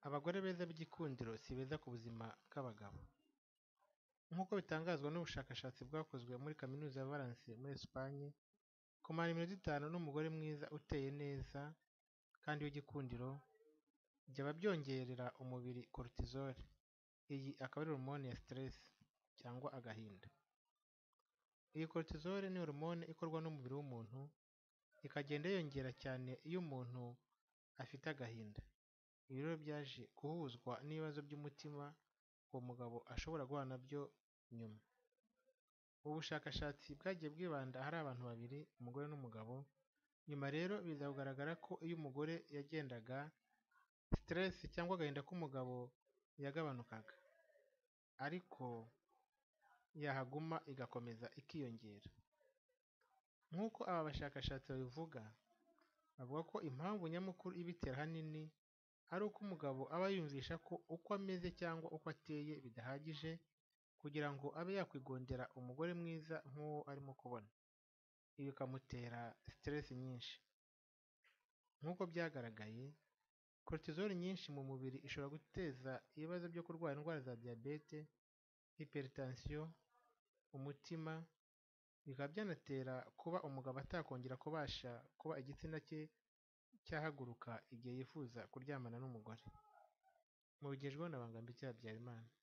Abagore beza b'igikundiro si beza ku buzima bw'abagabo. Nk'uko bitangazwa n'ubushakashatsi bwakozwe muri Kaminuza ya Valence muri Esipanye, kumara iminota 5 n'umugore mwiza uteye neza kandi w'igikundiro byaba byongerera umubiri cortisol. Iyi akaba ari hormone ya stress cyangwa agahinda. Iyi cortisol ni hormone ikorwa n'umubiri w'umuntu, ikagenda yiyongera cyane iyo umuntu afite agahinda. Ibi rero byaje guhuzwa n'ibibazo by'umutima uwo mugabo ashobora guhura nabyo nyuma. Ubu bushakashatsi bwagiye bwibanda ahari abantu babiri, umugore n'umugabo. Nyuma rero biza kugaragara ko iyo umugore yagendaga, stress cyangwa agahinda k'umugabo yagabanukaga, ariko yahaguma igakomeza ikiyongera. Nk'uko aba bashakashatsi babivuga, bavuga ko impamvu nyamukuru ibitera ahanini ari uko umugabo aba yiyumvisha ko uko ameze cyangwa uko ateye bidahagije kugira ngo abe yakwigondera umugore mwiza nk'uwo arimo kubona. Ibi bikamutera stress nyinshi. Nk'uko byagaragaye, cortisol nyinshi mu mubiri ishobora guteza ibibazo byo kurwara indwara za diyabete, hypertension, umutima, bikaba byanatera kuba umugabo atakongera kubasha kuba igitsina cye cyahaguruka igihe yifuza kuryamana n'umugore. Mubigejweho na Bangambiki Habyarimana.